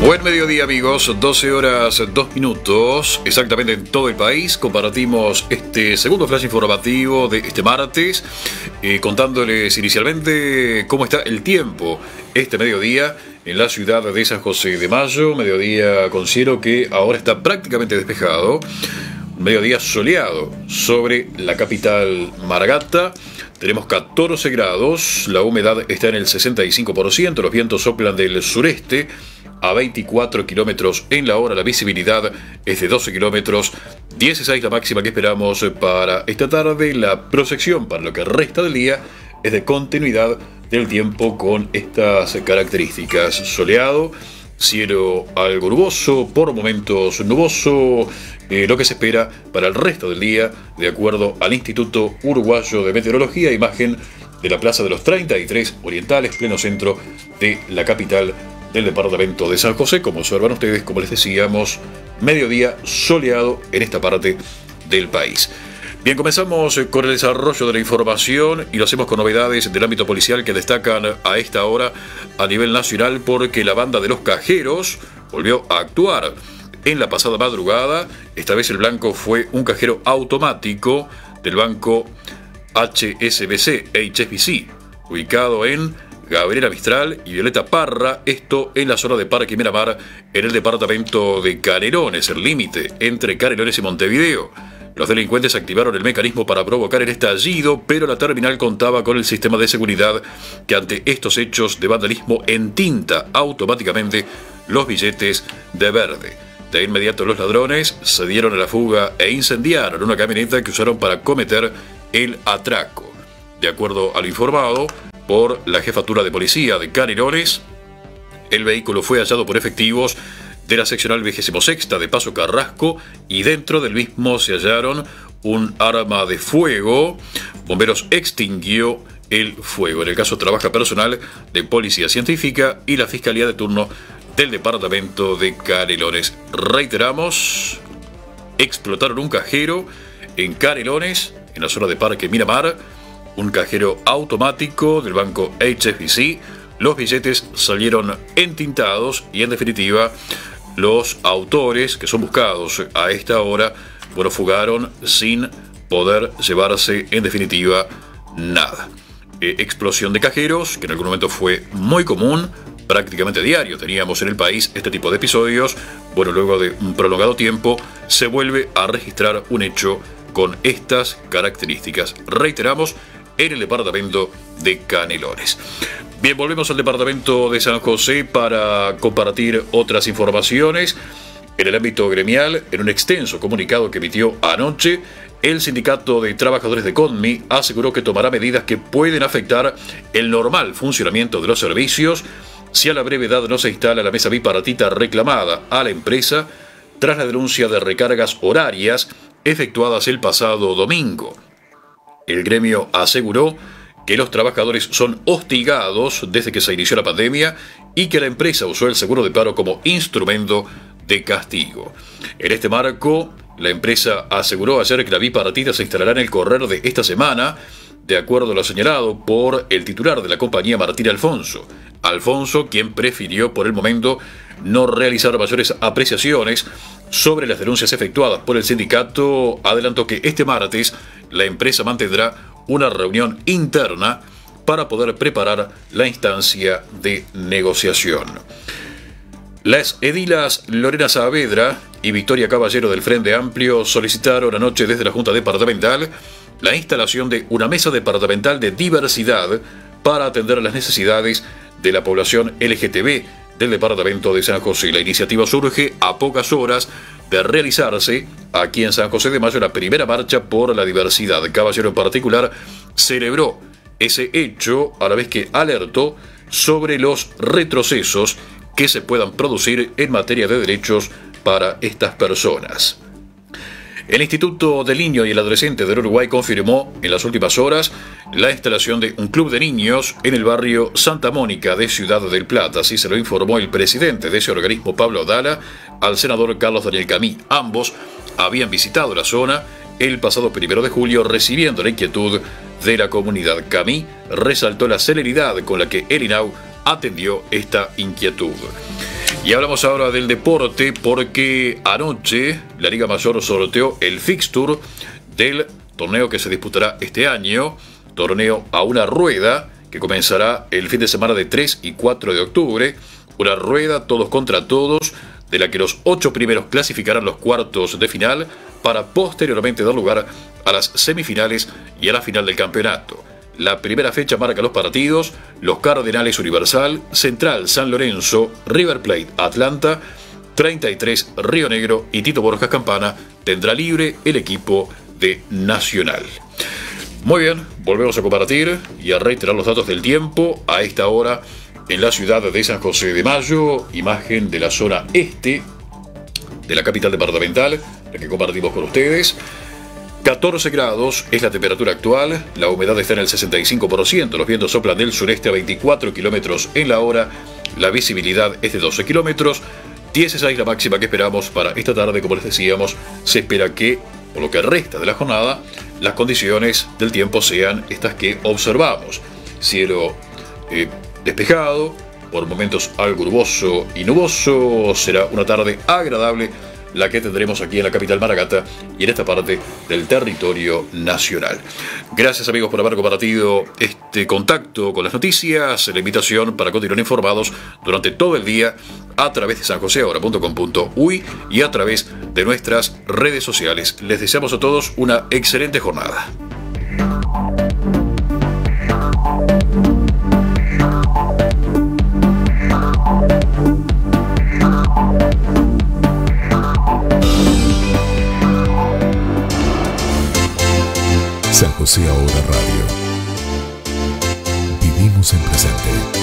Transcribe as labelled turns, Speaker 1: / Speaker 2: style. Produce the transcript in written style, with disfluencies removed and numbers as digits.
Speaker 1: Buen mediodía, amigos, 12 horas 2 minutos, exactamente en todo el país. Compartimos este segundo flash informativo de este martes, contándoles inicialmente cómo está el tiempo este mediodía en la ciudad de San José de Mayo. Mediodía con cielo que ahora está prácticamente despejado, mediodía soleado sobre la capital Maragata. Tenemos 14 grados, la humedad está en el 65%, los vientos soplan del sureste a 24 kilómetros en la hora, la visibilidad es de 12 kilómetros, 16 la máxima que esperamos para esta tarde. La proyección para lo que resta del día es de continuidad del tiempo con estas características: soleado, cielo algo nuboso, por momentos nuboso, lo que se espera para el resto del día, de acuerdo al Instituto Uruguayo de Meteorología. Imagen de la Plaza de los 33 Orientales, pleno centro de la capital del departamento de San José. Como observan ustedes, como les decíamos, mediodía soleado en esta parte del país. Bien, comenzamos con el desarrollo de la información y lo hacemos con novedades del ámbito policial que destacan a esta hora a nivel nacional, porque la banda de los cajeros volvió a actuar en la pasada madrugada. Esta vez el blanco fue un cajero automático del banco HSBC, ubicado en Gabriela Mistral y Violeta Parra, esto en la zona de Parque Miramar, en el departamento de Canelones, el límite entre Canelones y Montevideo. Los delincuentes activaron el mecanismo para provocar el estallido, pero la terminal contaba con el sistema de seguridad que ante estos hechos de vandalismo entinta automáticamente los billetes de verde. De inmediato los ladrones se dieron a la fuga e incendiaron una camioneta que usaron para cometer el atraco. De acuerdo a lo informado por la Jefatura de Policía de Canelones, el vehículo fue hallado por efectivos de la seccional 26ª de Paso Carrasco y dentro del mismo se hallaron un arma de fuego. Bomberos extinguió el fuego. En el caso trabaja personal de Policía Científica y la Fiscalía de turno del departamento de Canelones. Reiteramos, explotaron un cajero en Canelones, en la zona de Parque Miramar, un cajero automático del banco HSBC. Los billetes salieron entintados y, en definitiva, los autores que son buscados a esta hora, fugaron sin poder llevarse, en definitiva, nada. Explosión de cajeros, que en algún momento fue muy común, prácticamente diario teníamos en el país este tipo de episodios. Luego de un prolongado tiempo se vuelve a registrar un hecho con estas características. Reiteramos, en el departamento de Canelones. Bien, volvemos al departamento de San José para compartir otras informaciones. En el ámbito gremial, en un extenso comunicado que emitió anoche, el Sindicato de Trabajadores de CONMI aseguró que tomará medidas que pueden afectar el normal funcionamiento de los servicios si a la brevedad no se instala la mesa bipartita reclamada a la empresa tras la denuncia de recargas horarias efectuadas el pasado domingo. El gremio aseguró que los trabajadores son hostigados desde que se inició la pandemia y que la empresa usó el seguro de paro como instrumento de castigo. En este marco, la empresa aseguró ayer que la bipartita se instalará en el correr de esta semana, de acuerdo a lo señalado por el titular de la compañía, Martín Alfonso. Alfonso, quien prefirió por el momento no realizar mayores apreciaciones sobre las denuncias efectuadas por el sindicato, adelantó que este martes la empresa mantendrá una reunión interna para poder preparar la instancia de negociación. Las edilas Lorena Saavedra y Victoria Caballero del Frente Amplio solicitaron anoche desde la Junta Departamental la instalación de una mesa departamental de diversidad para atender las necesidades de la población LGTB del departamento de San José. La iniciativa surge a pocas horas de realizarse aquí en San José de Mayo la primera marcha por la diversidad. Caballero en particular celebró ese hecho a la vez que alertó sobre los retrocesos que se puedan producir en materia de derechos para estas personas. El Instituto del Niño y el Adolescente del Uruguay confirmó en las últimas horas la instalación de un club de niños en el barrio Santa Mónica de Ciudad del Plata. Así se lo informó el presidente de ese organismo, Pablo Dala, al senador Carlos Daniel Camí. Ambos habían visitado la zona el pasado 1 de julio recibiendo la inquietud de la comunidad. Camí resaltó la celeridad con la que el INAU atendió esta inquietud. Y hablamos ahora del deporte porque anoche la Liga Mayor sorteó el fixture del torneo que se disputará este año, torneo a una rueda que comenzará el fin de semana de 3 y 4 de octubre, una rueda todos contra todos, de la que los 8 primeros clasificarán los cuartos de final para posteriormente dar lugar a las semifinales y a la final del campeonato. La primera fecha marca los partidos: los Cardenales Universal, Central San Lorenzo, River Plate Atlanta, 33 Río Negro y Tito Borjas Campana. Tendrá libre el equipo de Nacional. Muy bien, volvemos a compartir y a reiterar los datos del tiempo a esta hora en la ciudad de San José de Mayo, imagen de la zona este de la capital departamental, la que compartimos con ustedes. 14 grados es la temperatura actual, la humedad está en el 65%, los vientos soplan del sureste a 24 kilómetros en la hora, la visibilidad es de 12 kilómetros, 16 la máxima que esperamos para esta tarde. Como les decíamos, se espera que, por lo que resta de la jornada, las condiciones del tiempo sean estas que observamos. Cielo despejado, por momentos algo nuboso y nuboso, será una tarde agradable la que tendremos aquí en la capital Maragata y en esta parte del territorio nacional. Gracias, amigos, por haber compartido este contacto con las noticias. La invitación para continuar informados durante todo el día a través de sanjoseahora.com.uy y a través de nuestras redes sociales. Les deseamos a todos una excelente jornada.
Speaker 2: San José Ahora Radio. Vivimos en presente.